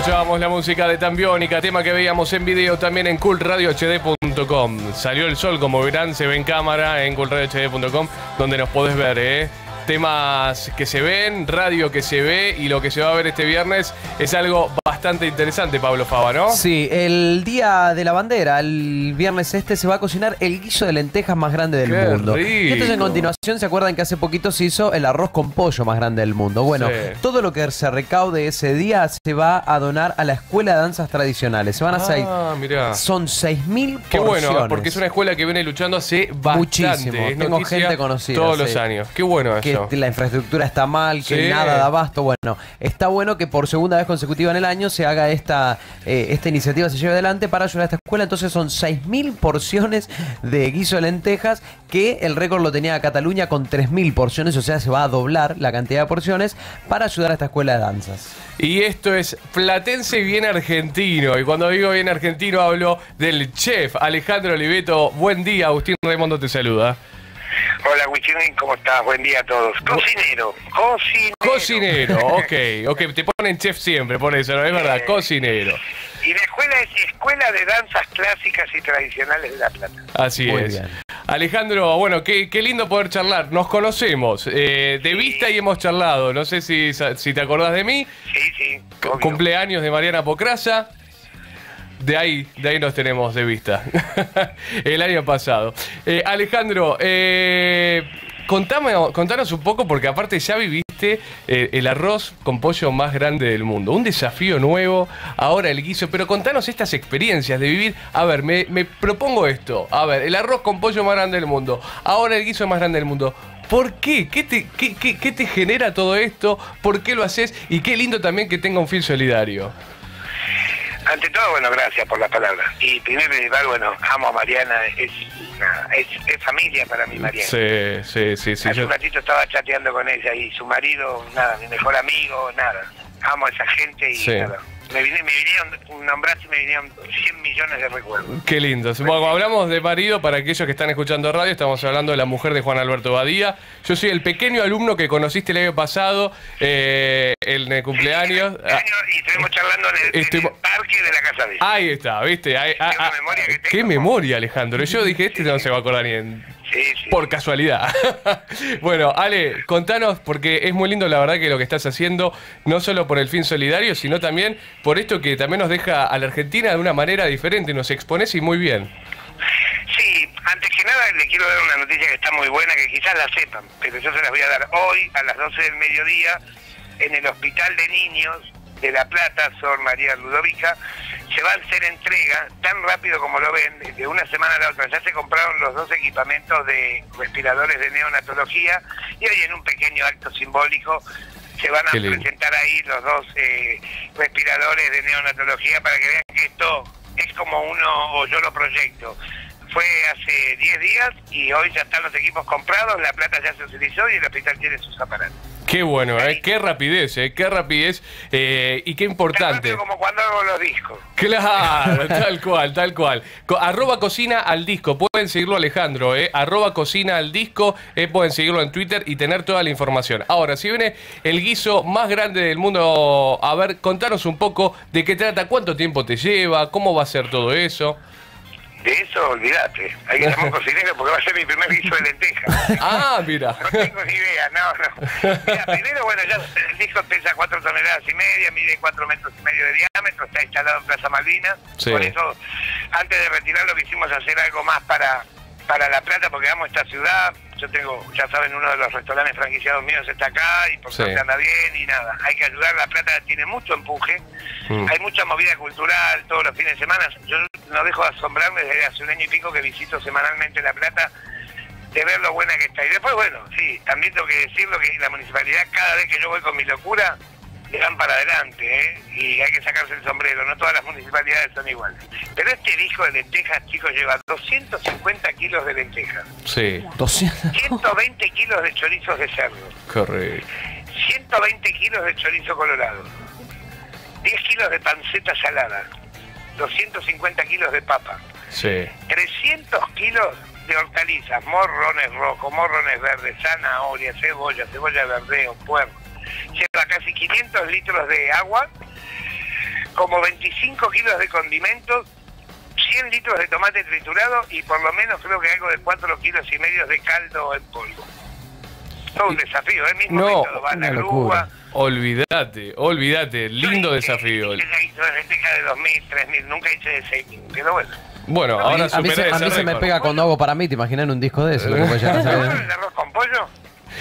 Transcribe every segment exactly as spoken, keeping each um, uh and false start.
Escuchábamos la música de Tambiónica, tema que veíamos en video también en cool radio h d punto com. Salió el sol, como verán, se ve en cámara en cool radio h d punto com, donde nos podés ver, ¿eh? Temas que se ven, radio que se ve, y lo que se va a ver este viernes es algo bastante interesante, Pablo Fava, ¿no? Sí, el día de la bandera, el viernes este, se va a cocinar el guiso de lentejas más grande del ¡Qué mundo. rico! Y entonces, en continuación, ¿se acuerdan que hace poquito se hizo el arroz con pollo más grande del mundo? Bueno, Sí. todo lo que se recaude ese día se va a donar a la Escuela de Danzas Tradicionales. Se van a hacer, Ah, mirá. son seis mil Qué porciones. bueno, porque es una escuela que viene luchando hace bastante. Muchísimo. Es Tengo noticia gente conocida, todos sí. los años. Qué bueno Que eso. la infraestructura está mal, que Sí. nada da abasto. Bueno, está bueno que por segunda vez consecutiva en el año se haga esta, eh, esta iniciativa, se lleve adelante para ayudar a esta escuela. Entonces son seis mil porciones de guiso de lentejas, que el récord lo tenía Cataluña con tres mil porciones, o sea, se va a doblar la cantidad de porciones para ayudar a esta escuela de danzas. Y esto es platense bien argentino. Y cuando digo bien argentino hablo del chef Alejandro Oliveto. Buen día, Agustín Raimondo te saluda. Hola, Wichín, ¿cómo estás? Buen día a todos. Cocinero, cocinero. Cocinero, ok, ok, te ponen chef siempre, por eso, ¿no? Es verdad, Eh. cocinero. Y la escuela es Escuela de Danzas Clásicas y Tradicionales de La Plata. Así Muy es. bien. Alejandro, bueno, qué, qué lindo poder charlar. Nos conocemos eh, de Sí. vista y hemos charlado. No sé si, si te acordás de mí. Sí, sí, C- obvio. Cumpleaños de Mariana Pocrasa. De ahí, de ahí nos tenemos de vista. El año pasado. Eh, Alejandro, eh, contame, contanos un poco, porque aparte ya viviste eh, el arroz con pollo más grande del mundo. Un desafío nuevo, ahora el guiso. Pero contanos estas experiencias de vivir. A ver, me, me propongo esto. A ver, el arroz con pollo más grande del mundo. Ahora el guiso más grande del mundo. ¿Por qué? ¿Qué te, qué, qué, qué te genera todo esto? ¿Por qué lo haces? Y qué lindo también que tenga un fin solidario. Ante todo, bueno, gracias por la palabra. Y primero y principal, bueno, amo a Mariana, es, una- es, es familia para mí, Mariana. Sí, sí, sí, sí. Hace yo- un ratito estaba chateando con ella y su marido, nada, mi mejor amigo, nada. Amo a esa gente y Sí. nada. Me, vine, me vinieron, nombraste y me vinieron cien millones de recuerdos. Qué lindo. Bueno, hablamos de marido, para aquellos que están escuchando radio, estamos hablando de la mujer de Juan Alberto Badía. Yo soy el pequeño alumno que conociste el año pasado, eh, en el cumpleaños. Sí, año, y estuvimos charlando en el, en Estuvimos- el parque de la Casa de ella. Ahí está, ¿viste? Ahí- ah, Qué ah, memoria que tengo. qué memoria, Alejandro. Yo dije, este no se va a acordar ni en... Sí, sí. Por casualidad. Bueno, Ale, contanos, porque es muy lindo la verdad que lo que estás haciendo, no solo por el fin solidario, sino también por esto que también nos deja a la Argentina de una manera diferente, nos expones y muy bien. Sí, antes que nada le quiero dar una noticia que está muy buena, que quizás la sepan, pero yo se las voy a dar hoy a las doce del mediodía en el Hospital de Niños de La Plata, Sor María Ludovica. Se va a hacer entrega tan rápido como lo ven, de una semana a la otra. Ya se compraron los dos equipamientos de respiradores de neonatología y hoy, en un pequeño acto simbólico, se van a Qué lindo. presentar ahí los dos eh, respiradores de neonatología para que vean que esto es como uno, o yo lo proyecto. Fue hace diez días y hoy ya están los equipos comprados, la plata ya se utilizó y el hospital tiene sus aparatos. Qué bueno, ¿eh? Qué rapidez, ¿eh? Qué rapidez eh, y qué Tan importante. rápido como cuando hago los discos. Claro, tal cual, tal cual. Co- arroba cocina al disco, pueden seguirlo Alejandro, eh. Arroba cocina al disco, eh, pueden seguirlo en Twitter y tener toda la información. Ahora, si viene el guiso más grande del mundo, a ver, contanos un poco de qué trata, cuánto tiempo te lleva, cómo va a ser todo eso. De eso olvídate, hay que llamar a un cocinero porque va a ser mi primer guiso de lentejas. Ah, mira. No tengo ni idea, no, no. Mira, primero, bueno, ya el disco pesa cuatro toneladas y media, mide cuatro metros y medio de diámetro, está instalado en Plaza Malvinas. Sí. Por eso, antes de retirarlo, quisimos hacer algo más para, para La Plata, porque amo esta ciudad. Yo tengo, ya saben, uno de los restaurantes franquiciados míos está acá y por Sí. suerte anda bien y nada. Hay que ayudar, La Plata tiene mucho empuje, Mm. hay mucha movida cultural todos los fines de semana. Yo no dejo de asombrarme desde hace un año y pico que visito semanalmente La Plata, de ver lo buena que está. Y después, bueno, sí, también tengo que decirlo que la municipalidad, cada vez que yo voy con mi locura, le dan para adelante, ¿eh? Y hay que sacarse el sombrero, no todas las municipalidades son iguales. Pero este disco de lentejas, chicos, lleva doscientos cincuenta kilos de lentejas, Sí, doscientos. ciento veinte kilos de chorizos de cerdo, correcto. ciento veinte kilos de chorizo colorado, diez kilos de panceta salada, doscientos cincuenta kilos de papa, Sí. trescientos kilos de hortalizas, morrones rojos, morrones verdes, zanahoria, cebolla, cebolla de verdeo, puerro. Lleva casi quinientos litros de agua, como veinticinco kilos de condimentos, cien litros de tomate triturado y por lo menos creo que algo de cuatro kilos y medio de caldo en polvo. Todo un desafío, el mismo No, método, va a la una grúa. locura. Olvídate, olvídate, lindo desafío. Yo hice de lenteja de dos mil, tres mil, nunca hice de seis mil, pero bueno. Bueno, A mí, ahora a mí superé se, a ese mí se me récord. pega cuando hago para mí, ¿te imaginas en un disco de eso? Lo que puede llegar a ¿Te saber. acuerdas del arroz con pollo?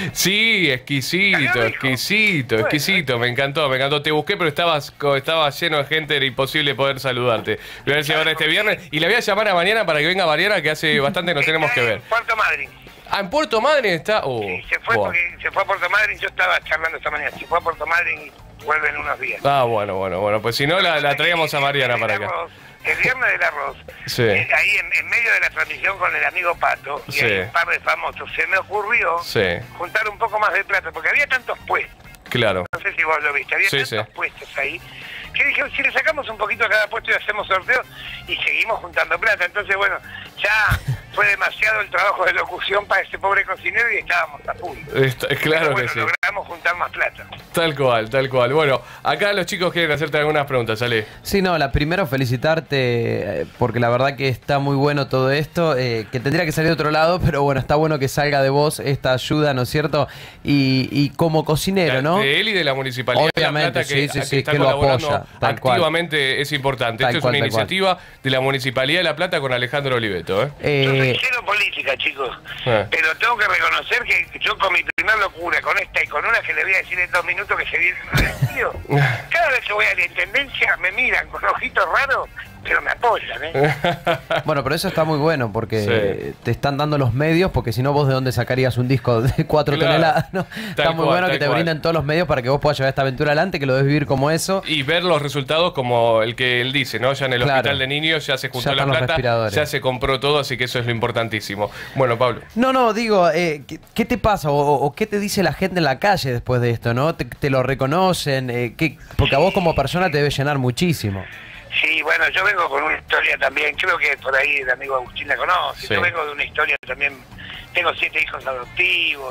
Sí, exquisito, Cagado, hijo. exquisito, Bueno. exquisito, me encantó, me encantó. Te busqué, pero estabas co- estaba lleno de gente, era imposible poder saludarte. Voy a ver si ahora este viernes. Y la voy a llamar a mañana para que venga Mariana, que hace bastante nos tenemos que Está ver. en Puerto Madryn. Ah, en Puerto Madryn está. Oh, Sí, se fue buah. porque se fue a Puerto Madryn, yo estaba charlando esta mañana, se fue a Puerto Madryn y vuelve en unos días. Ah, bueno, bueno, bueno. Pues si no, la, la traíamos a Mariana El para acá. arroz, El viernes del arroz, Sí. eh, ahí en, en medio de la transmisión con el amigo Pato, y Sí. hay un par de famosos, se me ocurrió Sí, juntar un poco más de plata, porque había tantos puestos, claro. no sé si vos lo viste, había Sí, tantos sí. puestos ahí, que dije, si le sacamos un poquito a cada puesto y hacemos sorteo, y seguimos juntando plata. Entonces, bueno, ya fue demasiado el trabajo de locución para este pobre cocinero y estábamos a full. Está- claro Pero bueno, que sí. logramos juntar más plata. Tal cual, tal cual. Bueno, acá los chicos quieren hacerte algunas preguntas, Ale. Sí, no, la primero felicitarte, eh, porque la verdad que está muy bueno todo esto, eh, que tendría que salir de otro lado, pero bueno, está bueno que salga de vos esta ayuda, ¿no es cierto? Y, y como cocinero, ¿no? De él y de la Municipalidad Obviamente, de La Plata, que, sí, sí, que sí, está que lo colaborando apoya, tal cual. activamente, es importante. Tal Esto es cual, una tal cual. iniciativa de la Municipalidad de La Plata con Alejandro Oliveto, ¿eh? Yo Eh, soy cero política, chicos, Eh. pero tengo que reconocer que yo con mi primer locura, con esta y con una que le voy a decir en dos minutos que se viene en el estudio, cada vez que voy a la intendencia me miran con ojitos raros, pero me apoyan, ¿eh? Bueno, pero eso está muy bueno porque Sí. te están dando los medios, porque si no, vos de dónde sacarías un disco de cuatro Claro. toneladas, ¿no? Está Tal muy cual, bueno que tal te cual. brinden todos los medios para que vos puedas llevar esta aventura adelante, que lo debes vivir como eso. Y ver los resultados como el que él dice, ¿no? Ya en el Claro. hospital de niños ya se juntó Ya la están los plata, respiradores. ya se compró todo, así que eso es lo importantísimo. Bueno, Pablo. No, no, digo, eh, ¿qué, qué te pasa o, o qué te dice la gente en la calle después de esto, no? ¿Te, te lo reconocen? Eh, ¿qué? Porque a vos como persona te debe llenar muchísimo. Sí, bueno, yo vengo con una historia también, creo que por ahí el amigo Agustín la conoce, Sí. yo vengo de una historia también, tengo siete hijos adoptivos,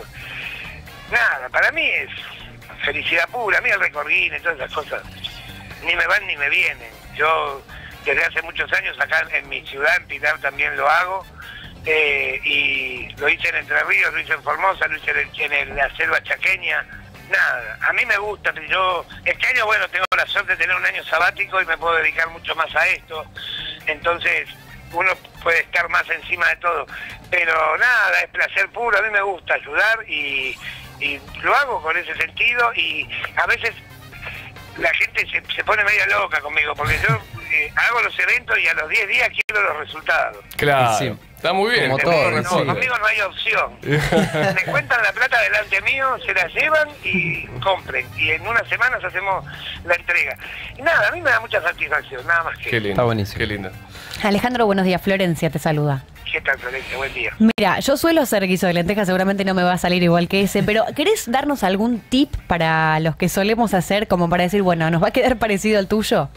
nada, para mí es felicidad pura, a mí el recorguín y todas esas cosas, ni me van ni me vienen, yo desde hace muchos años acá en mi ciudad, en Pilar también lo hago, eh, y lo hice en Entre Ríos, lo hice en Formosa, lo hice en, en la selva chaqueña. Nada, a mí me gusta, yo este año, bueno, tengo la suerte de tener un año sabático y me puedo dedicar mucho más a esto, entonces uno puede estar más encima de todo, pero nada, es placer puro, a mí me gusta ayudar y, y lo hago con ese sentido y a veces la gente se, se pone media loca conmigo porque yo eh, hago los eventos y a los diez días quiero los resultados. Claro. Sí. Está muy bien. Como está todo, muy No, responde. conmigo no hay opción. Me cuentan la plata delante mío, se la llevan y compren. Y en unas semanas hacemos la entrega. Y nada, a mí me da mucha satisfacción, nada más que. Qué lindo. Está buenísimo. Qué lindo. Alejandro, buenos días. Florencia te saluda. ¿Qué tal, Florencia? Buen día. Mira, yo suelo hacer guiso de lentejas, seguramente no me va a salir igual que ese, pero ¿querés darnos algún tip para los que solemos hacer, como para decir, bueno, nos va a quedar parecido al tuyo?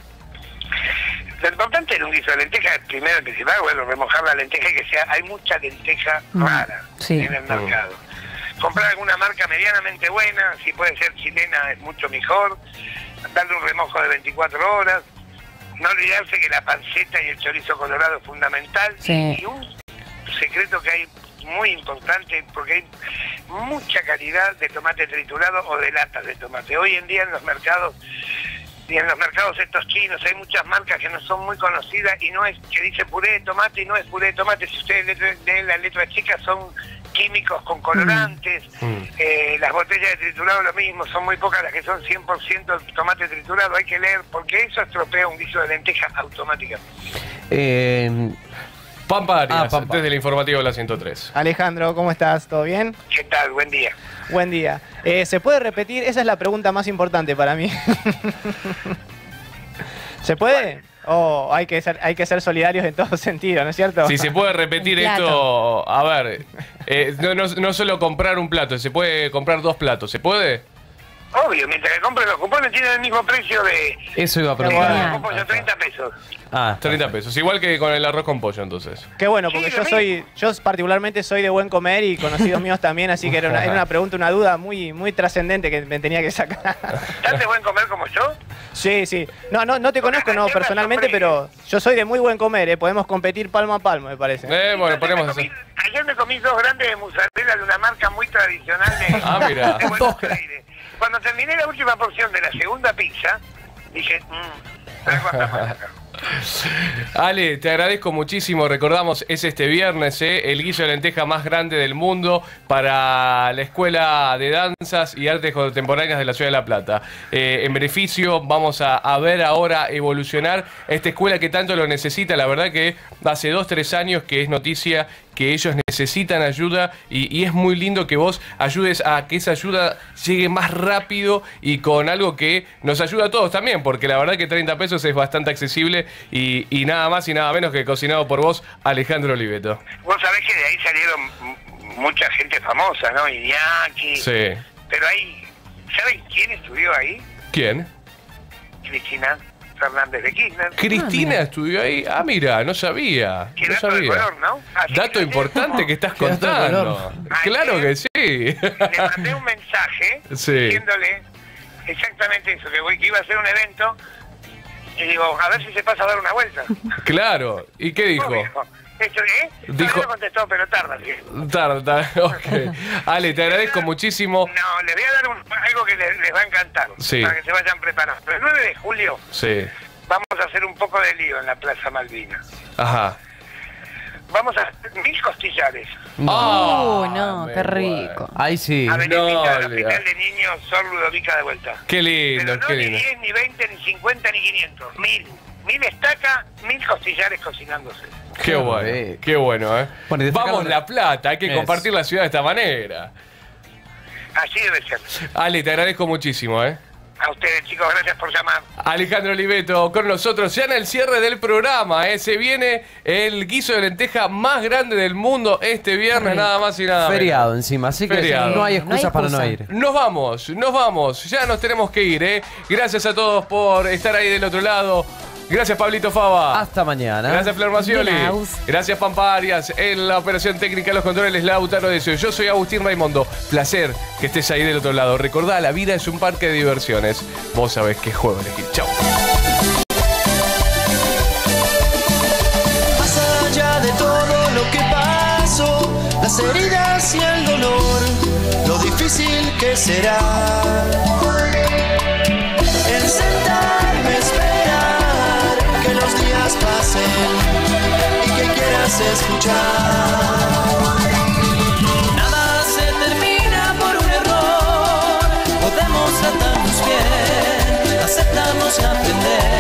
Lo importante en un guiso de lenteja, primero y principal, bueno, remojar la lenteja y que sea, hay mucha lenteja Mm, rara sí. en el mercado. Comprar alguna marca medianamente buena, si puede ser chilena es mucho mejor, darle un remojo de veinticuatro horas, no olvidarse que la panceta y el chorizo colorado es fundamental, Sí. y un secreto que hay muy importante, porque hay mucha calidad de tomate triturado o de latas de tomate. Hoy en día en los mercados y en los mercados estos chinos hay muchas marcas que no son muy conocidas y no es que dice puré de tomate y no es puré de tomate. Si ustedes leen las letras chicas son químicos con colorantes. Mm. Eh, las botellas de triturado lo mismo, son muy pocas las que son cien por ciento tomate triturado. Hay que leer porque eso estropea un guiso de lenteja automáticamente. Eh, Pampa Arias, Ah, Pampa. desde el informativo de la ciento tres. Alejandro, ¿cómo estás? ¿Todo bien? ¿Qué tal? Buen día. Buen día. Eh, ¿Se puede repetir? Esa es la pregunta más importante para mí. ¿Se puede? ¿O hay que ser, hay que ser solidarios en todo sentido, ¿no es cierto? Si se puede repetir Un plato. esto, a ver, eh, no, no, no solo comprar un plato, se puede comprar dos platos, ¿se puede? Obvio, mientras que compren los cupones tienen el mismo precio de... Eso iba a de preguntar. los pollo, treinta pesos. Ah, treinta pesos. Igual que con el arroz con pollo, entonces. Qué bueno, porque Sí, yo lo soy, yo particularmente soy de buen comer y conocidos míos también, así que era una, era una pregunta, una duda muy, muy trascendente que me tenía que sacar. ¿Tan de buen comer como yo? Sí, sí. No, no, no te conozco, no, ayer me personalmente, asombré. pero yo soy de muy buen comer, ¿eh? Podemos competir palmo a palmo, me parece. Eh, bueno, Ayer ponemos me eso. comí- Ayer me comí dos grandes de mozzarella de una marca muy tradicional de, Ah, mira. de Buenos Aires. Cuando terminé la última porción de la segunda pizza, dije, mmm, algo anda mal acá. Ale, te agradezco muchísimo. Recordamos, es este viernes, ¿eh? el guiso de lenteja más grande del mundo para la Escuela de Danzas y Artes Contemporáneas de la Ciudad de La Plata. Eh, en beneficio, vamos a, a ver ahora evolucionar esta escuela que tanto lo necesita. La verdad que hace dos, tres años que es noticia que ellos necesitan ayuda y, y es muy lindo que vos ayudes a que esa ayuda llegue más rápido y con algo que nos ayuda a todos también, porque la verdad que treinta pesos es bastante accesible y, y nada más y nada menos que cocinado por vos, Alejandro Oliveto. Vos sabés que de ahí salieron m- mucha gente famosa, ¿no? Iñaki. Sí. Pero ahí, ¿saben quién estudió ahí? ¿Quién? Cristina Fernández de Kirchner. Cristina estudió ahí. Ah, mira, no sabía. Qué No dato de sabía. color, ¿no? Así Dato que importante que estás Qué dato de contando. color. Claro que sí. le mandé un mensaje Sí. diciéndole exactamente eso, que, voy, que iba a hacer un evento y digo, a ver si se pasa a dar una vuelta. Claro. ¿Y qué dijo? Obvio. Esto, ¿eh? Dijo- No, no contestó, pero tarda. ¿sí? Tarda, tarda. Ok. Ale, te agradezco muchísimo. No, les voy a dar un- algo que les, les va a encantar, Sí. para que se vayan preparando. El nueve de julio Sí. vamos a hacer un poco de lío en la Plaza Malvinas. Ajá. Vamos a hacer mil costillares Ah, Uh, no, me qué rico. ahí sí. a beneficio no, del Lea. Hospital de Niños Sor Ludovica de vuelta. Qué lindo, Pero no qué ni lindo. diez, ni veinte, ni cincuenta, ni quinientos. Mil. Mil estacas, mil costillares cocinándose. Qué bueno, rico. qué bueno, ¿eh? Bueno, y destacamos Vamos la- La Plata, hay que Eso. compartir la ciudad de esta manera. Así debe ser. Ale, te agradezco muchísimo, ¿eh? A ustedes, chicos, gracias por llamar. Alejandro Oliveto con nosotros ya en el cierre del programa, ¿eh? Se viene el guiso de lenteja más grande del mundo este viernes, nada más y nada menos. Feriado encima, así que Feriado. no hay No hay excusa para no excusa. ir. Nos vamos, nos vamos, ya nos tenemos que ir, ¿eh? Gracias a todos por estar ahí del otro lado. Gracias, Pablito Fava. Hasta mañana. Gracias, Flor Macioli. De Laus. Gracias, Pampa Arias. En la operación técnica, los controles, Lautaro Decio. Yo soy Agustín Raimondo. Placer que estés ahí del otro lado. Recordá, la vida es un parque de diversiones. Vos sabés qué juego elegir. Chau. Más allá de todo lo que pasó, las heridas y el dolor, lo difícil que será el sentarme a esperar que los días pasen y que quieras escuchar. Nada se termina por un error, podemos tratarnos bien, aceptamos y aprender.